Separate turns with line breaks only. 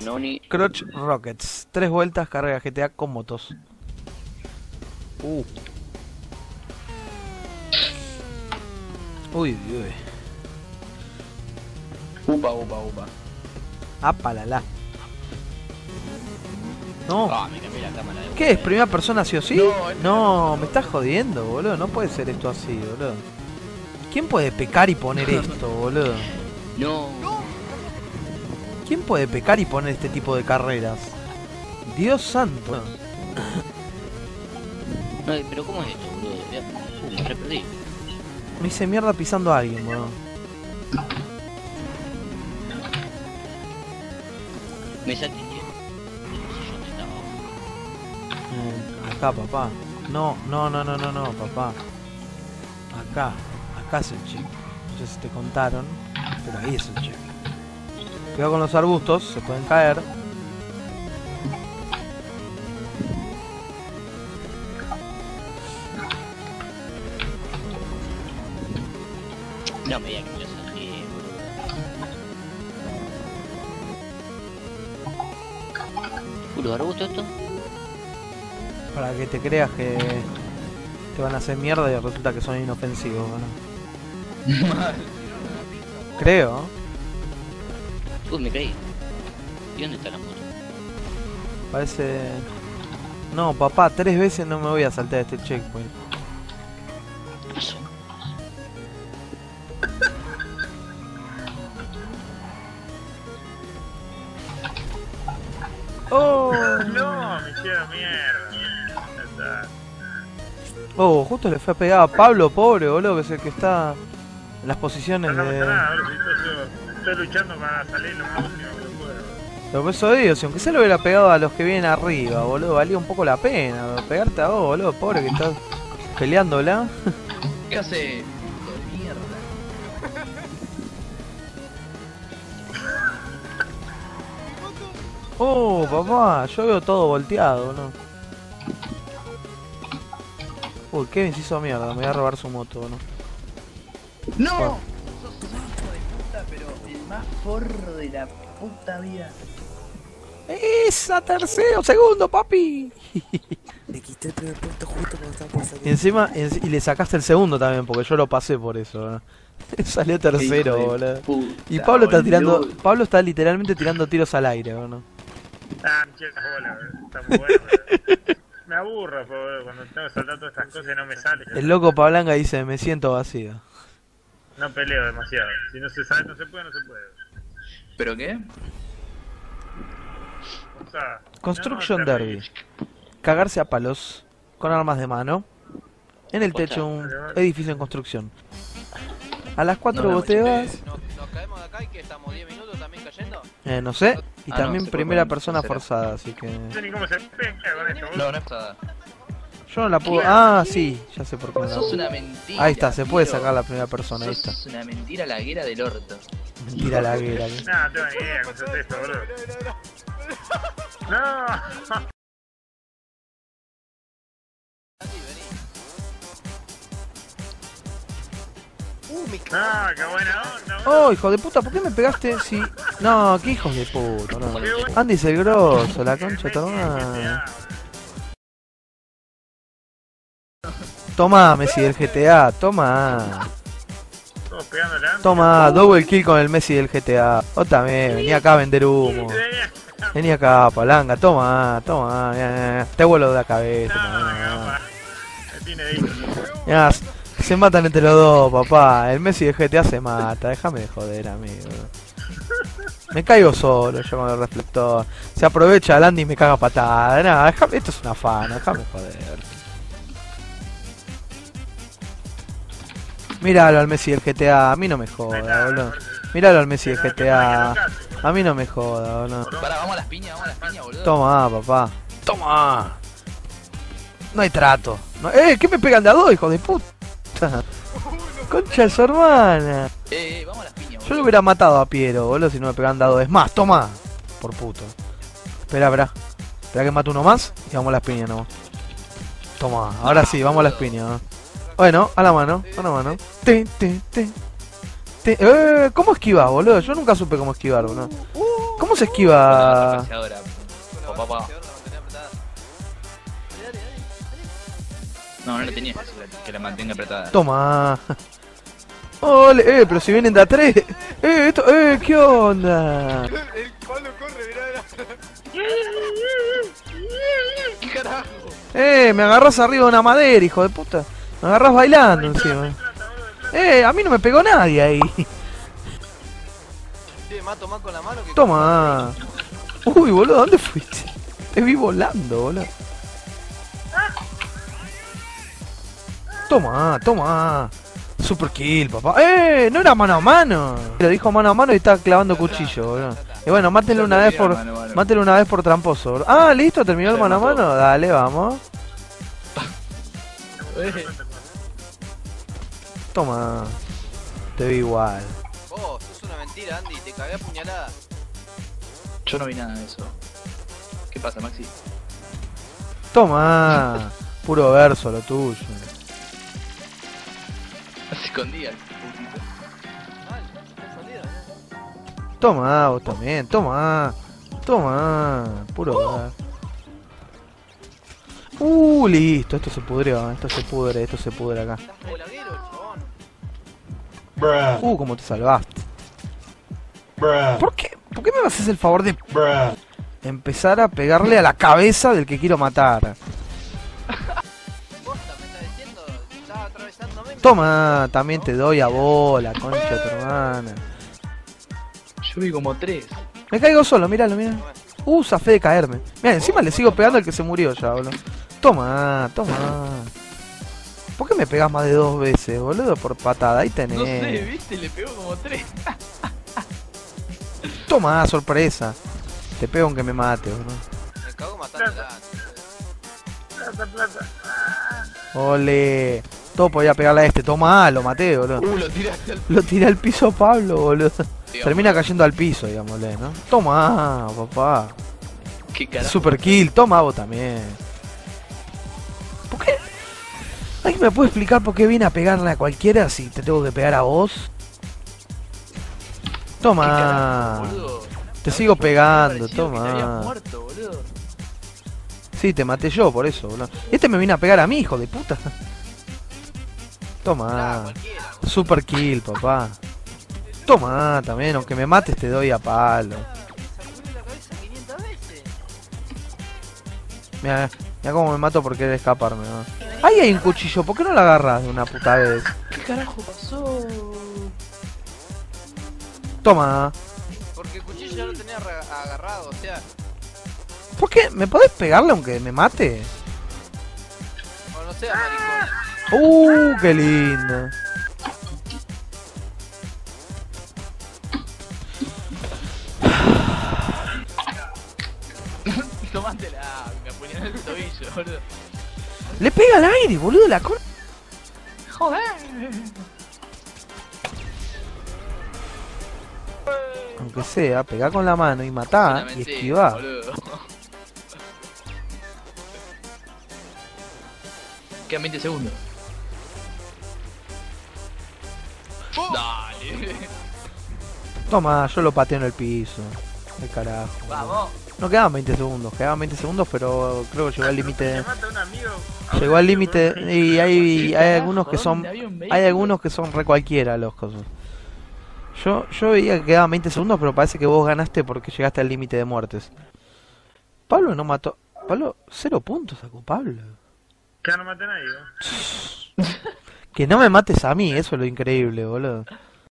Noni.
Crotch Rockets. 3 vueltas, carrera GTA con motos. Uy, uy.
Upa.
Apalala. No.
Ah, me cambié la cámara de
¿Qué es? ¿Primera persona sí o sí?
No,
No, me estás jodiendo, boludo. No puede ser esto así, boludo. ¿Quién puede pecar y poner esto, boludo?
No.
¿Quién puede pecar y poner este tipo de carreras? Dios santo.
No, pero ¿cómo es esto, boludo? Me reperdí.
Me hice mierda pisando a alguien, boludo.
Me saqué, che.
Acá, papá. No, papá. Acá es el chip. No sé si te contaron, pero ahí es el chip. Cuidado con los arbustos, se pueden caer.
No me digas que me lo saqué, boludo. ¿Puro arbusto esto?
Para que te creas que te van a hacer mierda y resulta que son inofensivos, ¿no? Creo.
Uy, me caí. ¿Y dónde está la moto?
Parece... No, papá, 3 veces no me voy a saltar este checkpoint.
¿Qué pasó?
¡Oh!
No, me hicieron mierda. Ya está.
Oh, justo le fue a pegar a Pablo, pobre, boludo, que es el que está en las posiciones
No me
de...
pasa nada, bro, estoy luchando para salir lo máximo que puedo.
Lo que eso digo, si aunque se lo hubiera pegado a los que vienen arriba, boludo, valía un poco la pena. Pegarte a vos, boludo, pobre que estás peleándola.
¿Qué hace? Hijo de mierda.
Oh, papá, yo veo todo volteado, ¿no? Uy, Kevin se hizo mierda, me voy a robar su moto, ¿no?
¡No!
Bueno.
Sos un hijo de puta, pero el más forro de la puta vida.
¡Esa! ¡Tercero! ¡Segundo, papi!
Le quité el primer puesto justo cuando estaba por salir.
Y encima, y le sacaste el segundo también, porque yo lo pasé por eso, ¿no? Salió tercero,
Hijo de
boludo.
puta,
Y Pablo está tirando...
boludo.
Pablo está literalmente tirando tiros al aire, ¿no?
Ah, me quiero la bola, bro. Está muy bueno, bro. Me aburro, bro, cuando tengo que saltar todas estas cosas y no me sale.
El loco Pablanga dice, me siento vacío.
No peleo demasiado. Si no se sale, no se puede, no se puede.
¿Pero qué?
O sea,
Construction
no,
Derby. Cagarse a palos con armas de mano en el techo de un edificio en construcción. A las 4
No,
vos te vas,
¿Nos caemos de acá y que estamos 10 minutos también cayendo?
no sé, y
Ah,
también
no, se
primera
puede
persona
hacer.
forzada, así que...
No sé ni cómo se pega con esto, boludo.
No, no es pasada.
Yo no la puedo... Ah, sí, ya sé por qué no.
Sos una mentira.
Ahí está, se puede
Piero.
sacar la primera persona, ahí está.
Sos una mentira laguera del orto.
Mentira la guerra.
Nah, no tengo ni idea cómo se hace esto, boludo. No. No, qué buena onda, boludo.
Oh, hijo de puta, ¿por qué me pegaste? Si... No, qué hijos de puta, no. Andy es el grosso, la concha de tu hermana. Toma, Messi del GTA, toma.
Todos pegándole a
Toma, double kill con el Messi del GTA. Vos también, vení acá a vender humo. Vení acá, palanga, toma, toma. Te vuelo de la cabeza.
Me tiene dicho.
Ya, se matan entre los dos, papá. El Messi del GTA se mata, déjame de joder, amigo. Me caigo solo yo con el reflector. Se aprovecha el Andy y me caga patada. Nah, déjame, esto es una afano, déjame joder. Míralo al Messi del GTA, a mí no me joda, boludo. Míralo al Messi del GTA, a mí no me joda, boludo.
Pará, vamos a las piñas, boludo.
Toma, papá. Toma. No hay trato. No, ¿qué me pegan de a dos, hijo de puta? Concha de su hermana.
Vamos a las piñas, boludo.
Yo lo hubiera matado a Piero, boludo, si no me pegan de a dos. Es más, toma. Por puto. Espera, espera. Espera que mato uno más y vamos a las piñas, no. Toma, ahora sí, vamos a las piñas, ¿no? Bueno, a la mano, a la mano. ¿Cómo esquivas, boludo? Yo nunca supe cómo esquivar, boludo. ¿Cómo se esquiva?
Paseadora. O papá.
La mantenía apretada. Dale, dale, dale.
No, no la tenías que la mantenga apretada.
Toma. Ole, pero si vienen de a tres. Esto, ¿qué onda?
El Pablo corre, mirá. ¿Qué carajo?
Me agarrás arriba de una madera, hijo de puta. Me agarrás bailando encima. A mí no me pegó nadie ahí.
Sí, mato más con la mano que
Toma. Uy, boludo, ¿dónde fuiste? Te vi volando, boludo. Toma, toma. Super kill, papá. No era mano a mano. Lo dijo mano a mano y está clavando cuchillo, boludo. Y bueno, mátenlo una vez por. Mátenlo una vez por tramposo, boludo. Ah, listo, terminó el mano a mano. Dale, vamos. Toma. Te vi igual.
Vos, sos una mentira, Andy. Te cagué a puñalada.
Yo no vi nada de eso. ¿Qué pasa, Maxi?
Toma. Puro verso lo tuyo.
Se escondía el putito.
Mal, está escondido, ¿no?
Toma, vos también. Toma. Toma. Puro verso. Listo. Esto se pudrió. Esto se pudre acá.
Estás como laguero, chabón.
Cómo te salvaste. ¿Por qué me haces el favor de empezar a pegarle a la cabeza del que quiero matar?
Posta, me estás diciendo. Estaba atravesándome.
Toma, también te doy a vos, la concha de tu hermana.
Yo vi como 3.
Me caigo solo, míralo, mira. Zafé de caerme. Mira, encima le sigo pegando al que se murió ya, boludo. Toma, toma. ¿Por qué me pegas más de 2 veces, boludo? Por patada, ahí tenés.
No sé, viste, le pegó como 3.
Toma, sorpresa. Te pego aunque me mate, boludo.
Me cago matándola.
Plata.
Ole. Todo podía pegarle a este. Toma, lo maté, boludo.
Lo tiraste al...
Lo tiré al piso a Pablo, boludo.
Digamos,
Termina cayendo al piso, digámosle, ¿no? Toma, papá.
¿Qué carajo?
Super kill, toma vos también. ¿Por qué? ¿Alguien me puede explicar por qué vine a pegarle a cualquiera si te tengo que pegar a vos?
¿Qué
Toma.
carajo, boludo?
Te sigo pegando,
Pareció que te habías
toma.
muerto, boludo.
Sí, te maté yo por eso, boludo. Este me vino a pegar a mí, hijo de puta.
Nah,
Toma.
cualquiera.
Super kill, papá. Toma, también, aunque me mates te doy a palo.
Sacudí la cabeza 500 veces.
Mira cómo me mato por querer escaparme, ¿no? Ahí hay un cuchillo, ¿por qué no lo agarras de una puta vez?
¿Qué carajo pasó?
Toma.
Porque el cuchillo ya lo tenía agarrado, o sea.
¿Por qué? ¿Me podés pegarle aunque me mate?
O no sea, maricón.
Qué lindo.
Tomátela, me apuñaló el tobillo, boludo.
Le pega al aire, boludo, la con...
Joder.
Aunque sea, pegá con la mano y matá y
Solamente,
esquivá.
boludo. Quedan 20 segundos. Dale.
Toma, yo lo pateo en el piso. Qué carajo.
Vamos.
No quedaban 20 segundos, quedaban 20 segundos, pero creo que llegó al límite.
Te mata un amigo.
Llegó al límite y hay algunos que son...
¿Dónde había un
Hay
vehículo?
algunos que son re cualquiera los cosas. Yo veía que quedaban 20 segundos, pero parece que vos ganaste porque llegaste al límite de muertes. Pablo no mató... Pablo, 0 puntos sacó Pablo.
Que no mate a nadie, ¿no?
Que no me mates a mí, eso es lo increíble, boludo.